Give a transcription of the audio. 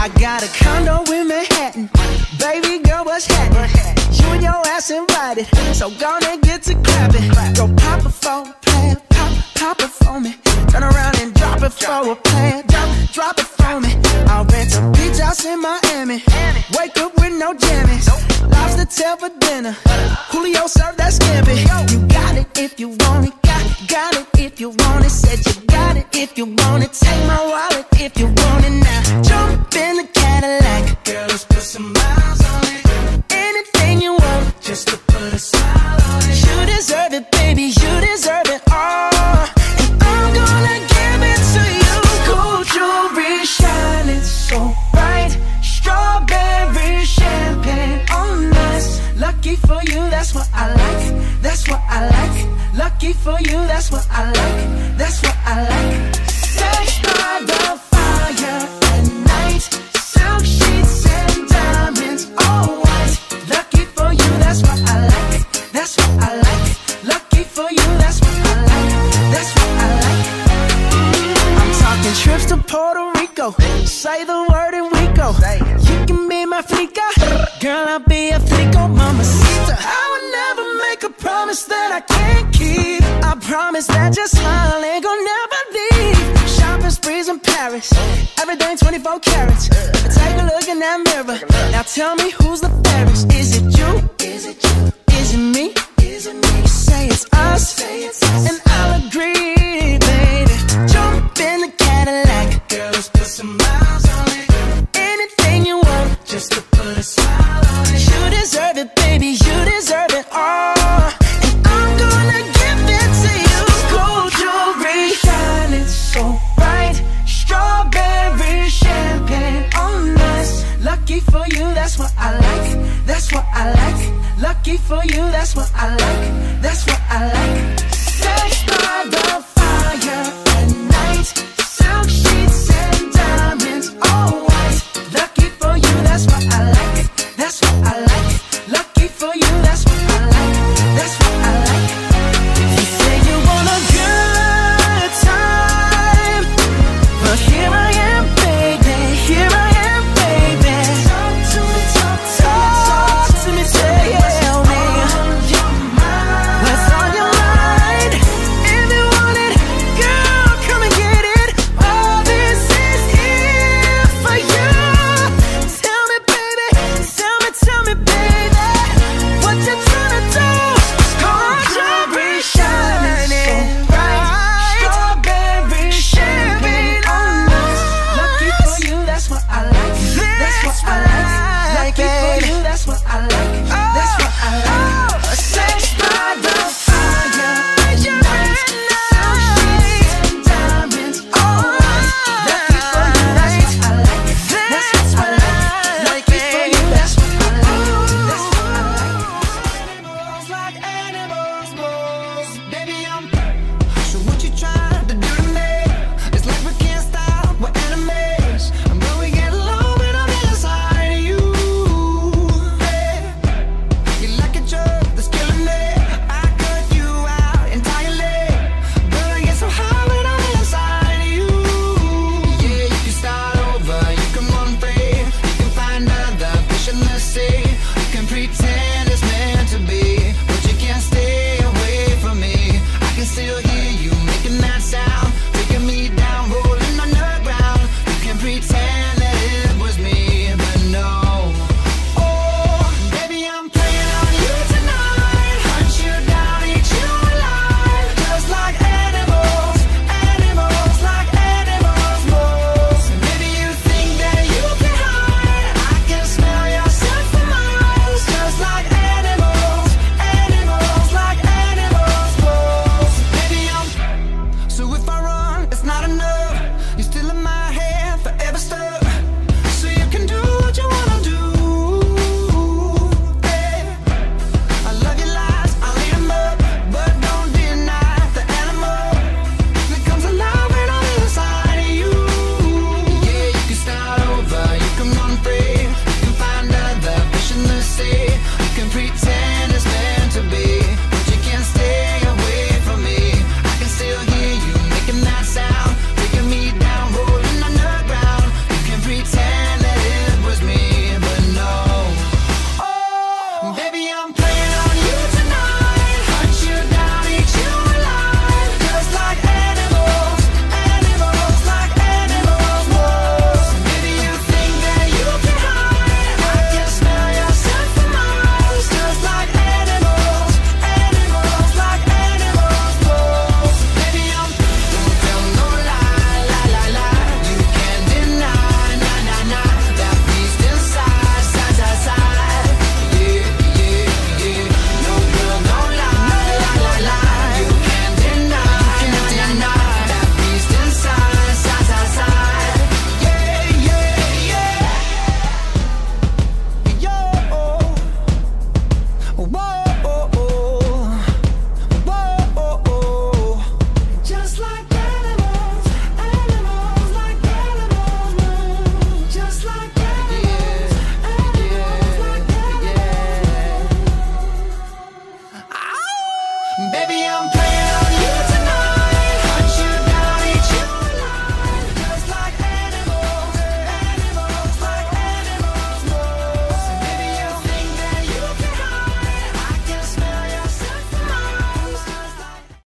I got a condo in Manhattan. Baby girl, what's happening? You and your ass invited, so gonna get to clapping. Go pop it for a plan, pop it for me. Turn around and drop it for a plan, drop it for me. I'll rent a beach house in Miami. Wake up with no jammies. Lobster tail for dinner. Julio served that scampi. You got it if you want it. Got it if you want it. Said you got it if you want it. Take my wallet if you want it now. Jump in the Cadillac. Girl, let's put some miles on it. Anything you want, just to put a smile on it. You deserve it, baby, you deserve it all. And I'm gonna give it to you. Gold jewelry shining so bright. Strawberry champagne on us. Lucky for you, that's what I like. That's what I like. Lucky for you, that's what I like. That's what I like. Sex by the fire at night. Silk sheets and diamonds, all white. Lucky for you, that's what I like. That's what I like. Lucky for you, that's what I like. That's what I like. I'm talking trips to Puerto Rico. Say the word and we go. You can be my flica. Girl, I'll be a flico, mamacita. I would never make a promise that I can't keep. I promise that your smile ain't gonna never leave. Shopping sprees in Paris, everything 24 carats. Take a look in that mirror. Now tell me who's the fairest. Is it you? Is it you? Is it me? Is it me? You say it's us, and I'll agree, baby. Jump in the Cadillac. Girl, let's put some miles on it. Anything you want, just to put a smile on it. You deserve it, baby, you deserve it all. And I'm gonna give it to you. Gold jewelry shining so bright. Strawberry champagne on us. Lucky for you, that's what I like. That's what I like. Lucky for you, that's what I like. That's what I like. Sex by the fire at night. Silk sheets and diamonds, all white. Lucky for you, that's what I like. That's what I like. Lucky for you, that's what I like. That's what I like. You say you want a good time, but here I am, baby. Here I am, baby. Talk to me, talk to me, tell me what's on your mind. If you want it, girl, come and get it. All this is here for you. Tell me, baby, tell me, baby, what you tryna do? Gold jewelry shining bright. Strawberry champagne on us. Lucky for you, that's what I like. That's what I like. Lucky for you, that's what I like. That's what I like. Sex by the fire at night. Silk sheets and diamonds, all white. Lucky for you, that's what I like. That's what I like. Lucky for you, that's what I like. That's what I like. Like animals, moles. Baby, I'm so what you trying to do to me? It's like we can't stop, we're enemies. But we get along when I'm inside of you. Hey, you like a drug that's killing me. I cut you out entirely, but I get so high when I'm inside of you. Yeah, you can start over, you can run free, you can find other fish in the sea. You can pretend it's meant to be, but you can't stay away from me. I can still hear you making that sound, taking me down, rolling on the ground. You can pretend that it was me, but no. Oh, baby, I'm playing on you tonight. Hunt you down, eat you alive. Just like animals, animals, like animals, moles. Maybe you think that you can hide. I can smell yourself for miles. Just like Baby, I'm